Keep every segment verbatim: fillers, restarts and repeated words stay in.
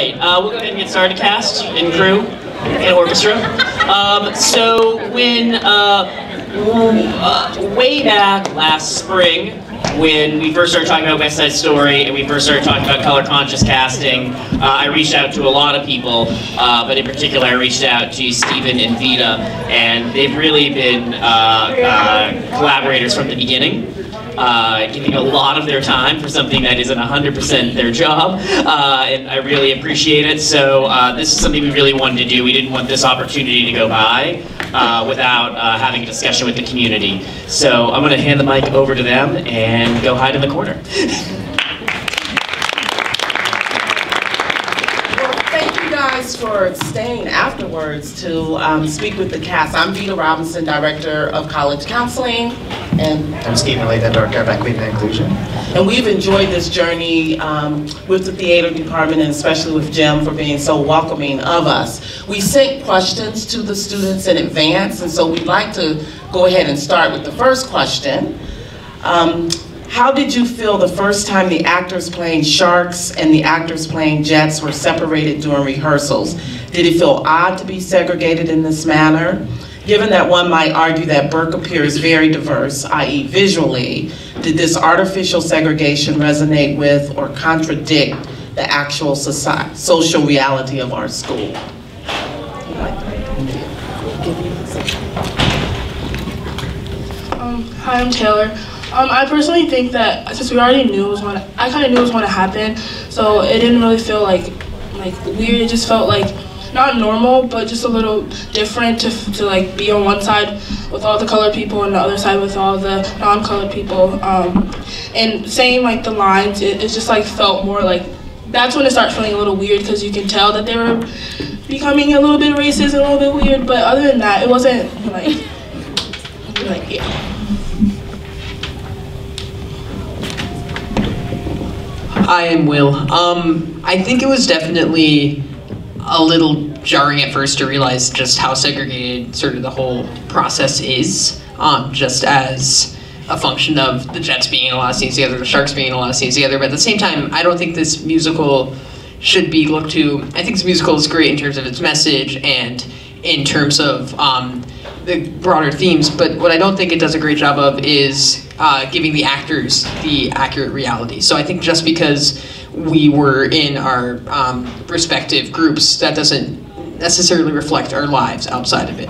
right, uh, we'll go ahead and get started, cast and crew and orchestra. Um, so when, uh, uh, way back last spring, when we first started talking about West Side Story and we first started talking about color conscious casting, uh, I reached out to a lot of people, uh, but in particular I reached out to Stephen and Vita, and they've really been uh, uh, collaborators from the beginning. Uh, giving a lot of their time for something that isn't one hundred percent their job, uh, and I really appreciate it. So uh, this is something we really wanted to do. We didn't want this opportunity to go by uh, without uh, having a discussion with the community. So I'm going to hand the mic over to them and go hide in the corner. For staying afterwards to um, speak with the cast. I'm Vita Robinson, Director of College Counseling. And I'm Stephen Layden, Director of Equity and Inclusion. And we've enjoyed this journey um, with the theater department, and especially with Jim for being so welcoming of us. We sent questions to the students in advance, and so we'd like to go ahead and start with the first question. Um, How did you feel the first time the actors playing sharks and the actors playing jets were separated during rehearsals? Did it feel odd to be segregated in this manner? Given that one might argue that Burke appears very diverse, that is visually, did this artificial segregation resonate with or contradict the actual society, social reality of our school? Um, hi, I'm Taylor. Um, I personally think that since we already knew it was going to, I kind of knew it was going to happen, so it didn't really feel like like weird. It just felt like not normal, but just a little different to to like be on one side with all the colored people and the other side with all the non-colored people. Um, and saying like the lines, it, it just like felt more like that's when it started feeling a little weird because you can tell that they were becoming a little bit racist and a little bit weird. But other than that, it wasn't like like yeah. Hi, I'm Will. Um, I think it was definitely a little jarring at first to realize just how segregated sort of the whole process is, um, just as a function of the Jets being in a lot of scenes together, the Sharks being in a lot of scenes together. But at the same time, I don't think this musical should be looked to. I think this musical is great in terms of its message and in terms of um, the broader themes, but what I don't think it does a great job of is uh, giving the actors the accurate reality. So I think just because we were in our um, respective groups, that doesn't necessarily reflect our lives outside of it.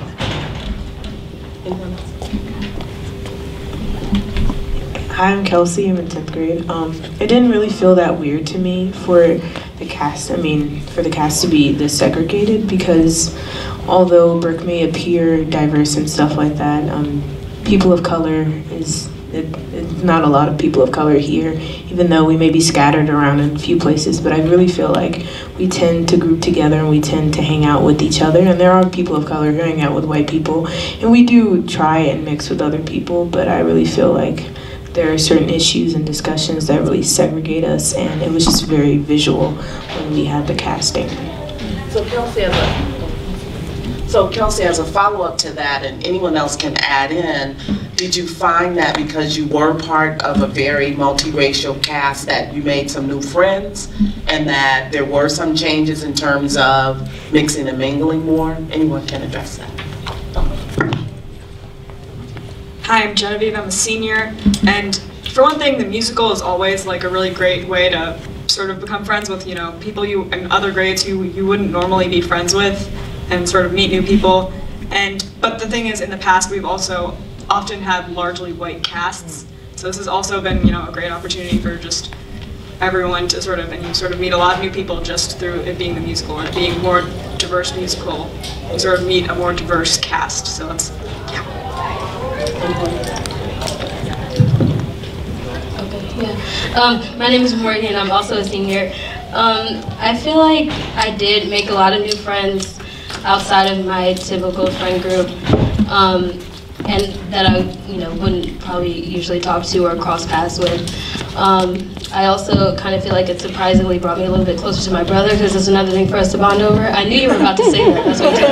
Hi, I'm Kelsey. I'm in tenth grade. Um, it didn't really feel that weird to me for the cast, I mean, for the cast to be this segregated, because although Burke may appear diverse and stuff like that, um, people of color is, it, it's not a lot of people of color here, even though we may be scattered around in a few places, but I really feel like we tend to group together and we tend to hang out with each other, and there are people of color who hang out with white people, and we do try and mix with other people, but I really feel like there are certain issues and discussions that really segregate us, and it was just very visual when we had the casting. So Kelsey, as a So Kelsey, as a follow-up to that, and anyone else can add in, did you find that because you were part of a very multiracial cast that you made some new friends and that there were some changes in terms of mixing and mingling more? Anyone can address that. Hi, I'm Genevieve, I'm a senior, and for one thing, the musical is always like a really great way to sort of become friends with, you know, people you in other grades who you wouldn't normally be friends with, and sort of meet new people. And but the thing is, in the past, we've also often had largely white casts, so this has also been, you know, a great opportunity for just everyone to sort of, and you sort of meet a lot of new people just through it being the musical, or it being a more diverse musical. You sort of meet a more diverse cast, so that's, yeah. Okay, yeah. Um, my name is Morgan, I'm also a senior. Um, I feel like I did make a lot of new friends outside of my typical friend group, um, and that I, you know, wouldn't probably usually talk to or cross paths with. Um, I also kind of feel like it surprisingly brought me a little bit closer to my brother, because there's another thing for us to bond over. I knew you were about to say that, that's what I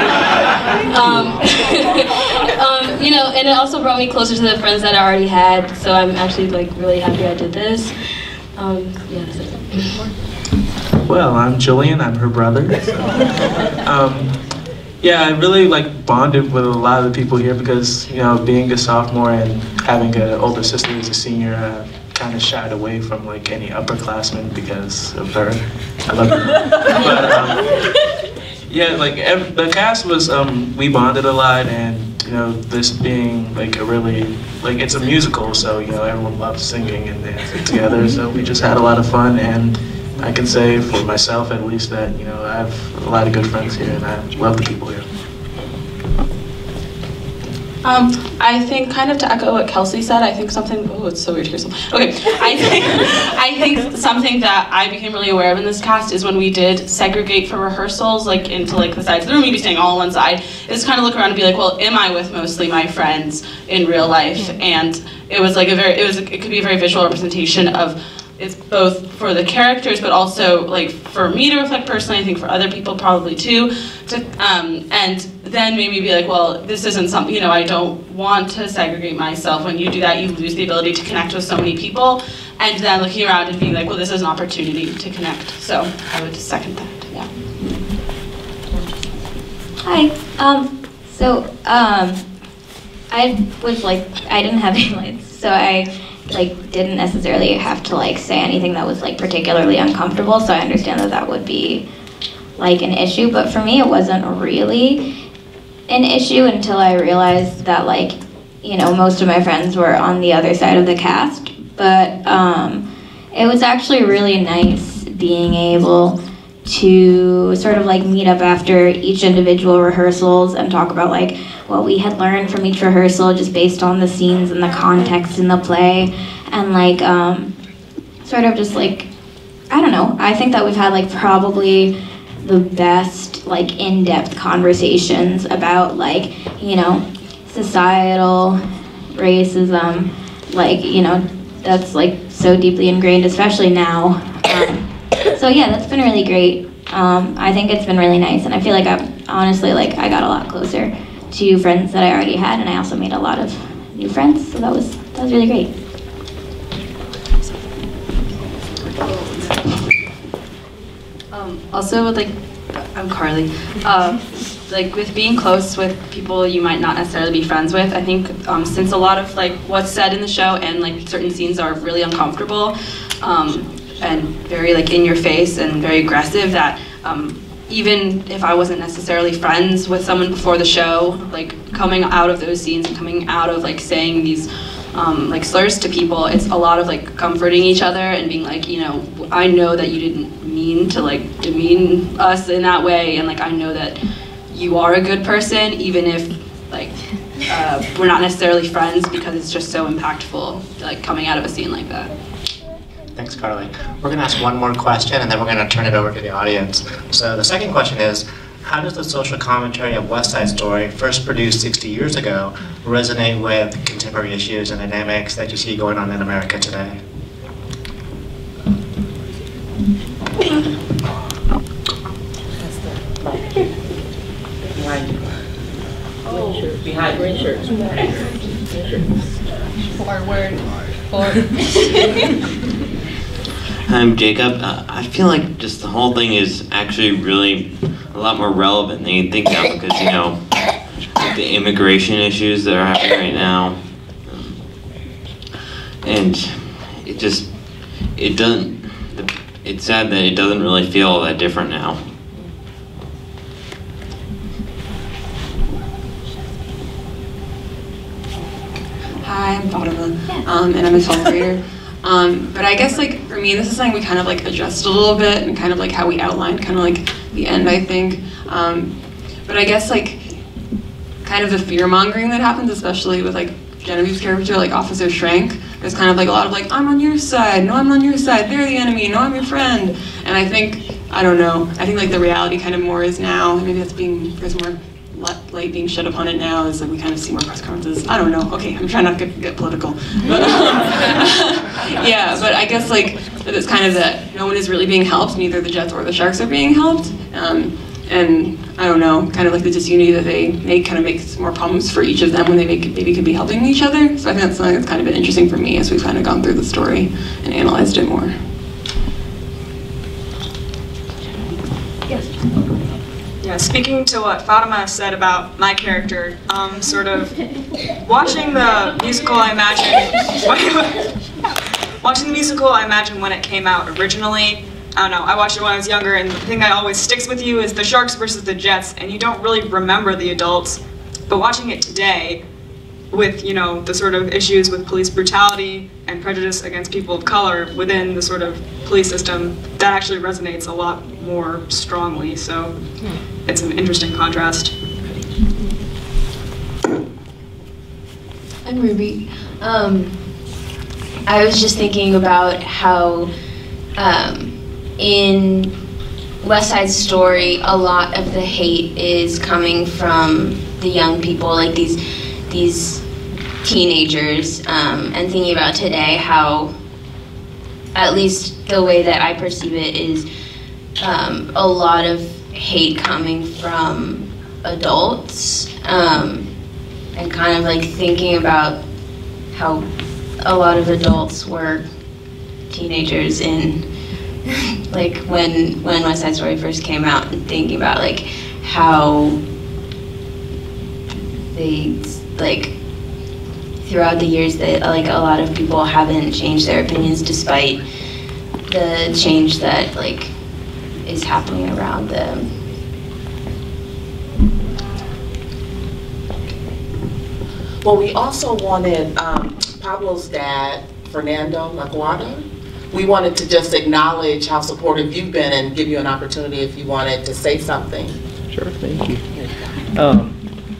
um, um, You know, and it also brought me closer to the friends that I already had, so I'm actually like really happy I did this. Um, yeah, that's it. Well, I'm Julian, I'm her brother. So. Um, yeah, I really like bonded with a lot of the people here because, you know, being a sophomore and having an older sister who's a senior, I kind of shied away from like any upperclassmen because of her. I love her. But, um, yeah, like ev the cast was, um, we bonded a lot, and you know, this being like a really, like it's a musical, so you know, everyone loves singing and dancing together, so we just had a lot of fun, and I can say for myself at least that, you know, I have a lot of good friends here and I love the people here. Um, I think, kind of to echo what Kelsey said, I think something, oh, it's so weird to hear something. Okay, I think, I think something that I became really aware of in this cast is when we did segregate for rehearsals, like into like the sides of the room, you'd be staying all on one side, is kind of look around and be like, well, am I with mostly my friends in real life? And it was like a very, it was, it could be a very visual representation of, it's both for the characters, but also like for me to reflect personally, I think for other people probably too, to, um, and then maybe be like, well, this isn't something, you know, I don't want to segregate myself. When you do that, you lose the ability to connect with so many people, and then looking around and being like, well, this is an opportunity to connect. So I would just second that, yeah. Hi, um, so, um, I was like, I didn't have any lights, so I like didn't necessarily have to like say anything that was like particularly uncomfortable, so I understand that that would be like an issue, but for me it wasn't really an issue until I realized that like, you know, most of my friends were on the other side of the cast, but um, it was actually really nice being able to sort of like meet up after each individual rehearsals and talk about like what we had learned from each rehearsal just based on the scenes and the context in the play, and like um, sort of just like, I don't know, I think that we've had like probably the best like in-depth conversations about like, you know, societal racism, like, you know, that's like so deeply ingrained, especially now. Um, So yeah, that's been really great. Um, I think it's been really nice, and I feel like I honestly like I got a lot closer to friends that I already had, and I also made a lot of new friends. So that was that was really great. Um, also, with like, I'm Carly. Uh, like with being close with people you might not necessarily be friends with, I think um, since a lot of like what's said in the show and like certain scenes are really uncomfortable. Um, and very like in your face and very aggressive, that um, even if I wasn't necessarily friends with someone before the show, like coming out of those scenes and coming out of like saying these um, like slurs to people, it's a lot of like comforting each other and being like, you know, I know that you didn't mean to like demean us in that way, and like I know that you are a good person, even if like uh, we're not necessarily friends, because it's just so impactful like coming out of a scene like that. Thanks, Carly. We're going to ask one more question, and then we're going to turn it over to the audience. So the second question is, how does the social commentary of West Side Story, first produced sixty years ago, resonate with contemporary issues and dynamics that you see going on in America today? Behind you. Oh, behind green shirts. Forward. Forward. I'm Jacob. Uh, I feel like just the whole thing is actually really a lot more relevant than you think now, because, you know, the immigration issues that are happening right now, um, and it just, it doesn't, it's sad that it doesn't really feel all that different now. Hi, I'm Fatima, um, and I'm a twelfth grader. Um, but I guess like for me, this is something we kind of like adjusted a little bit, and kind of like how we outlined kind of like the end, I think. Um, but I guess like kind of the fear mongering that happens, especially with like Genevieve's character, like Officer Schrank. There's kind of like a lot of like, I'm on your side, no, I'm on your side, they're the enemy, no, I'm your friend. And I think, I don't know, I think like the reality kind of more is now, maybe that's being, there's more light being shed upon it now, is like we kind of see more press conferences. I don't know. Okay, I'm trying not to get, get political. But, um, yeah, but I guess like it's kind of that no one is really being helped. Neither the Jets or the Sharks are being helped. Um, and I don't know, kind of like the disunity that they make kind of makes more problems for each of them when they make, maybe could be helping each other. So I think that's something that's kind of been interesting for me as we've kind of gone through the story and analyzed it more. Yes. Yeah, speaking to what Fatima said about my character, um, sort of watching the musical, I imagine, watching the musical, I imagine when it came out originally, I don't know, I watched it when I was younger, and the thing that always sticks with you is the Sharks versus the Jets, and you don't really remember the adults, but watching it today, with, you know, the sort of issues with police brutality and prejudice against people of color within the sort of police system, that actually resonates a lot more strongly, so it's an interesting contrast. I'm Ruby. Um, I was just thinking about how um, in West Side Story, a lot of the hate is coming from the young people, like these these teenagers, um, and thinking about today how, at least the way that I perceive it, is um, a lot of hate coming from adults, um, and kind of like thinking about how a lot of adults were teenagers in like when when West Side Story first came out, and thinking about like how they like throughout the years that like a lot of people haven't changed their opinions despite the change that like is happening around them. Well, we also wanted um, Pablo's dad, Fernando Laguardia. We wanted to just acknowledge how supportive you've been and give you an opportunity if you wanted to say something. Sure, thank you. Um,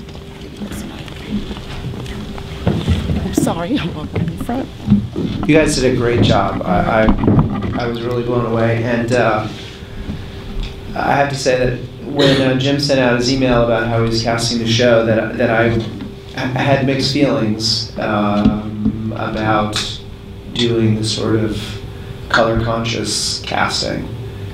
I'm sorry, I'm up in front. You guys did a great job. I, I, I was really blown away, and uh, I have to say that when uh, Jim sent out his email about how he was casting the show, that that I, I had mixed feelings um, about doing the sort of color conscious casting.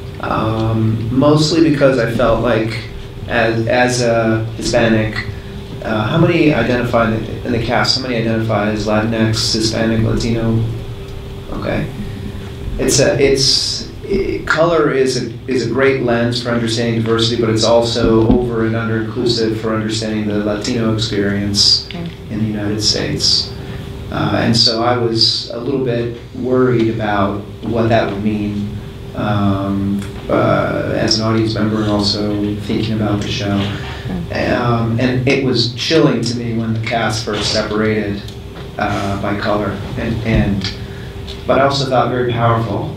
Um, mostly because I felt like, as as a Hispanic, uh, how many identify in the, in the cast? How many identify as Latinx, Hispanic, Latino? Okay, it's a it's. It, color is a, is a great lens for understanding diversity, but it's also over and under inclusive for understanding the Latino experience in the United States. Uh, and so I was a little bit worried about what that would mean um, uh, as an audience member, and also thinking about the show. Um, and it was chilling to me when the cast first separated uh, by color, and, and but I also thought very powerful.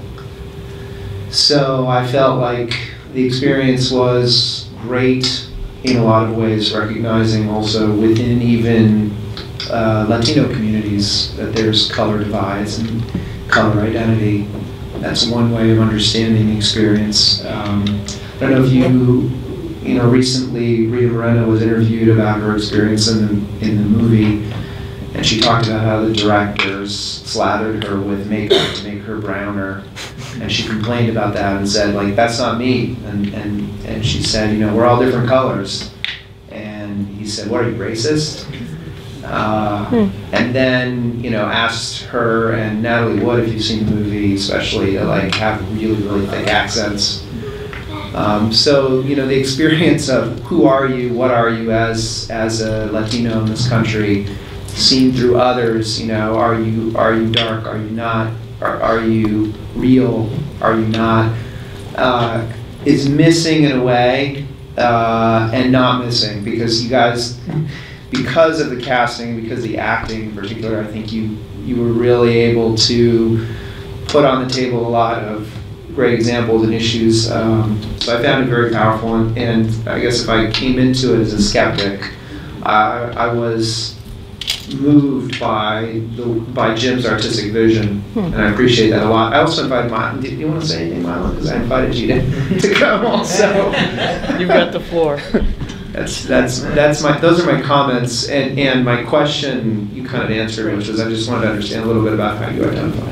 So I felt like the experience was great in a lot of ways, recognizing also within even uh, Latino communities that there's color divides and color identity. That's one way of understanding the experience. Um, I don't know if you, you know, recently Rita Moreno was interviewed about her experience in the, in the movie, and she talked about how the directors slathered her with makeup to make her browner. And she complained about that and said, like, that's not me. And, and, and she said, you know, we're all different colors. And he said, what, are you racist? Uh, hmm. And then, you know, asked her and Natalie Wood, if you've seen the movie, especially, to like have really, really thick accents. Um, so, you know, the experience of who are you, what are you as, as a Latino in this country, seen through others, you know, are you, are you dark, are you not? Are, are you real? Are you not? Uh, is missing in a way, uh, and not missing, because you guys, because of the casting, because of the acting in particular, I think you you were really able to put on the table a lot of great examples and issues. Um, so I found it very powerful, and, and I guess if I came into it as a skeptic, I, I was moved by the by Jim's artistic vision, and I appreciate that a lot. I also invited Milo. Do you want to say anything, Milo? Because I invited you to, to come also. You've got the floor. That's that's that's my those are my comments, and and my question you kind of answered, which was I just wanted to understand a little bit about how you identify.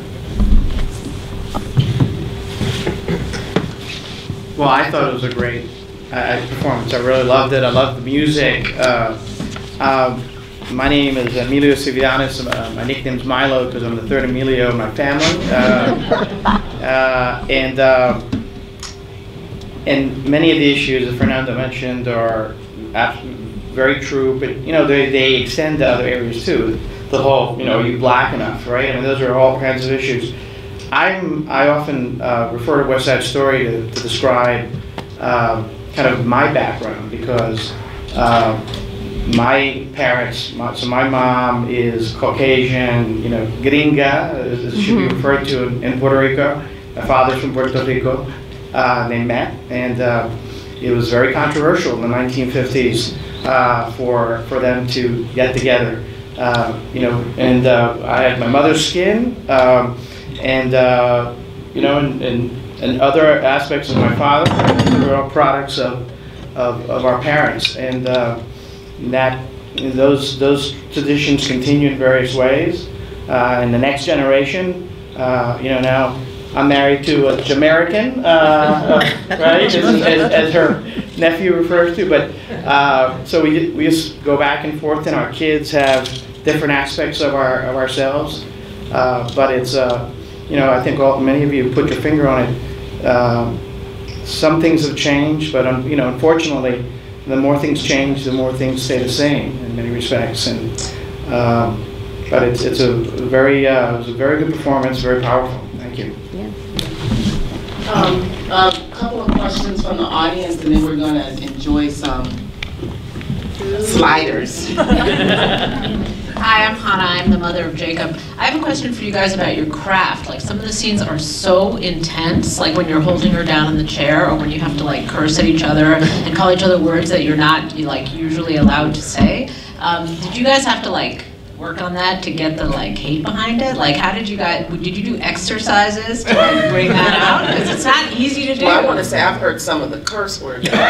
Well, I thought it was a great uh, performance. I really loved it. I loved the music. Uh, um, My name is Emilio Cividanes. Uh, my nickname is Milo because I'm the third Emilio in my family. Uh, uh, and uh, and many of the issues that Fernando mentioned are very true, but you know they, they extend to other areas too. The whole, you know, are you black enough, right? I mean, those are all kinds of issues. I'm, I often uh, refer to West Side Story to, to describe uh, kind of my background, because uh, my parents, my, so my mom is Caucasian, you know, gringa, as she be referred to in, in Puerto Rico. My father's from Puerto Rico. Uh, they met, and uh, it was very controversial in the nineteen fifties uh, for, for them to get together. Uh, you know, and uh, I had my mother's skin, um, and uh, you know, and, and, and other aspects of my father. They're all products of, of, of our parents, and uh, that those those traditions continue in various ways. Uh, and the next generation, uh, you know, now I'm married to a Jamaican, uh, uh, right, as, as, as her nephew refers to. But uh, so we we just go back and forth, and our kids have different aspects of our of ourselves. Uh, but it's uh, you know, I think all, many of you put your finger on it. Uh, some things have changed, but um, you know, unfortunately, the more things change, the more things stay the same in many respects. And um, but it's it's a very uh, it was a very good performance, very powerful. Thank you. Um, a couple of questions from the audience, and then we're going to enjoy some sliders. Hi, I'm Hannah. I'm the mother of Jacob. I have a question for you guys about your craft. Like, some of the scenes are so intense, like when you're holding her down in the chair, or when you have to like curse at each other and call each other words that you're not like usually allowed to say. Um, did you guys have to like work on that to get the like hate behind it? Like, how did you guys, did you do exercises to like bring that out? Because it's not easy to do. Well, I want to say I've heard some of the curse words. We've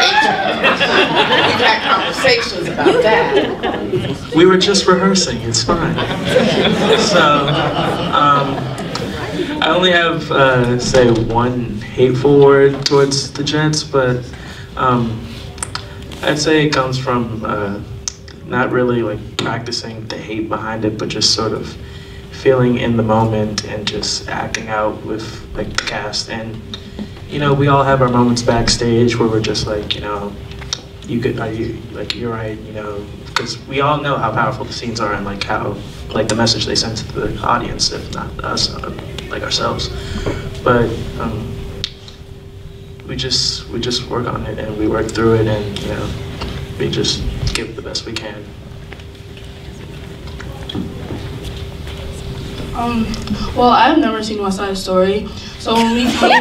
had conversations about that. We were just rehearsing, it's fine. So, um, I only have, uh, say, one hateful word towards the gents, but um, I'd say it comes from uh, not really like practicing the hate behind it, but just sort of feeling in the moment and just acting out with like the cast. And you know, we all have our moments backstage where we're just like, you know, you could, are you like, you're right, you know, because we all know how powerful the scenes are and like how like the message they send to the audience, if not us, uh, like ourselves. But um, we just we just work on it and we work through it, and you know, we just give the best we can. Um, well, I've never seen West Side Story, so when we came,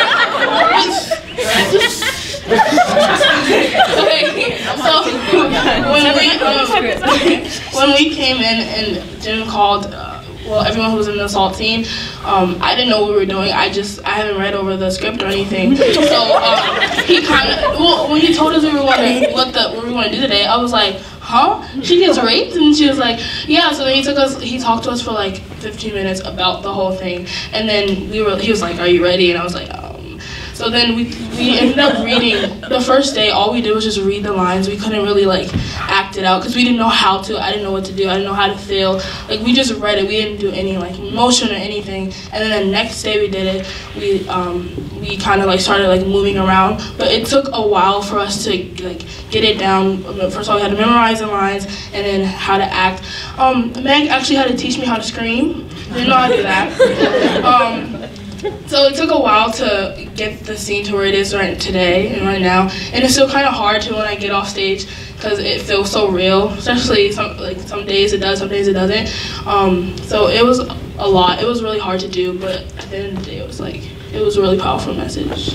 okay, so when we, um, when we came in and Jim called, uh, well, everyone who was in the assault scene, um, I didn't know what we were doing. I just, I haven't read over the script or anything. So um, he kind of, well, when he told us we were going to, what the, what we were going to do today, I was like, huh? She gets raped? And she was like, yeah. So then he took us, he talked to us for like fifteen minutes about the whole thing. And then we were, he was like, are you ready? And I was like, um. So then we, we ended up reading, the first day, all we did was just read the lines. We couldn't really like act it out because we didn't know how to. I didn't know what to do. I didn't know how to feel. Like, we just read it. We didn't do any like motion or anything. And then the next day we did it, we um, we kind of like started like moving around. But it took a while for us to like get it down. First of all, we had to memorize the lines and then how to act. Um, Meg actually had to teach me how to scream. Didn't know how to do that. Um, So it took a while to get the scene to where it is right today and right now, and it's still kind of hard to when I get off stage because it feels so real. Especially some like some days it does, some days it doesn't. Um, so it was a lot. It was really hard to do, but at the end of the day, it was like it was a really powerful message.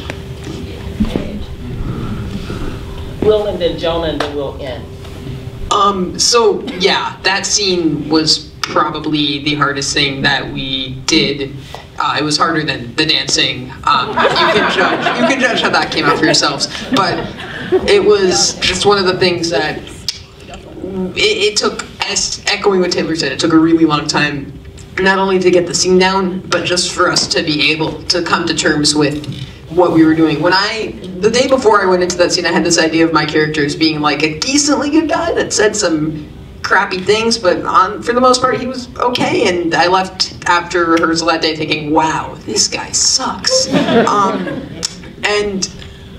Will, and then Jonah, and then we'll end. Um. So yeah, that scene was probably the hardest thing that we did. Uh, it was harder than the dancing. Um, you can judge. You can judge how that came out for yourselves. But it was just one of the things that it, it took. As echoing what Taylor said, it took a really long time, not only to get the scene down, but just for us to be able to come to terms with what we were doing. When I, the day before I went into that scene, I had this idea of my characters being like a decently good guy that said some crappy things, but on, for the most part he was okay, and I left after rehearsal that day thinking, wow, this guy sucks. um, and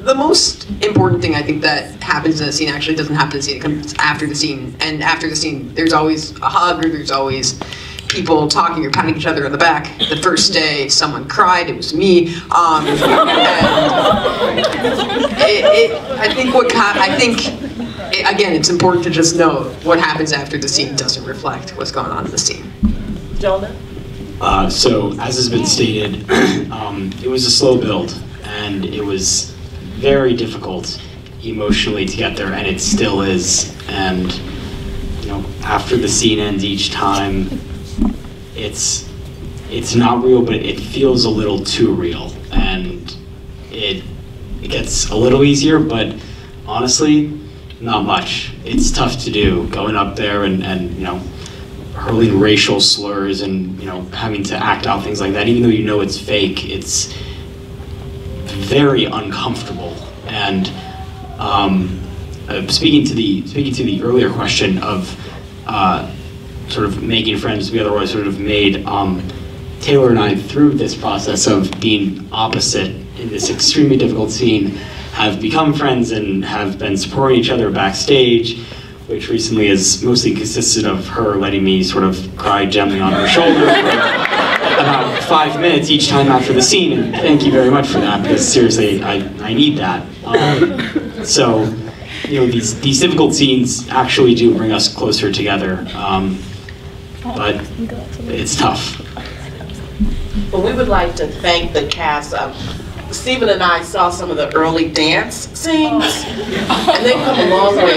the most important thing I think that happens in the scene actually doesn't happen in the scene. It comes after the scene, and after the scene, there's always a hug, or there's always people talking or patting each other on the back. The first day, someone cried. It was me. Um, and it, it, I think what I think it, again, it's important to just know what happens after the scene doesn't reflect what's going on in the scene. Jonah? Uh, so, as has been stated, um, it was a slow build, and it was very difficult emotionally to get there, and it still is. And you know, after the scene ends each time, it's it's not real, but it feels a little too real, and it it gets a little easier, but honestly, not much. It's tough to do, going up there and, and you know, hurling racial slurs and, you know, having to act out things like that, even though you know it's fake. It's very uncomfortable. And um, uh, speaking to the speaking to the earlier question of uh, sort of making friends we otherwise sort of made, um, Taylor and I, through this process of being opposite in this extremely difficult scene, have become friends and have been supporting each other backstage, which recently has mostly consisted of her letting me sort of cry gently on her shoulder for about five minutes each time after the scene, and thank you very much for that, because seriously, I, I need that. Um, so, you know, these, these difficult scenes actually do bring us closer together, um, but it's tough. Well, we would like to thank the cast. Um, Stephen and I saw some of the early dance scenes, and they've come a long way.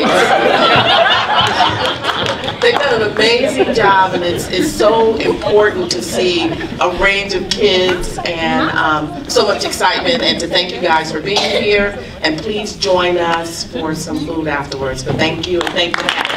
They've done an amazing job, and it's, it's so important to see a range of kids and um, so much excitement, and to thank you guys for being here. And please join us for some food afterwards. But thank you, and thank you.